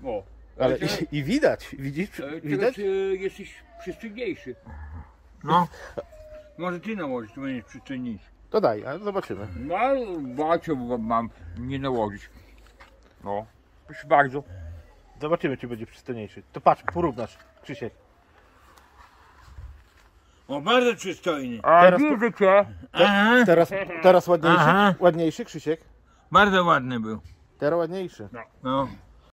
O. Ale i widać, widzisz? Widać? Teraz jesteś przystojniejszy. No. Może ty nałożyć, to będziesz przystojniejszy. To daj, a zobaczymy. No, bacio mam nie nałożyć. No, proszę bardzo. Zobaczymy, czy będzie przystojniejszy. To patrz, porównasz, Krzysiek. O, bardzo przystojny. A Teraz- widzę cię. Aha. Teraz ładniejszy? Aha. Ładniejszy, Krzysiek? Bardzo ładny był. Teraz ładniejszy. No.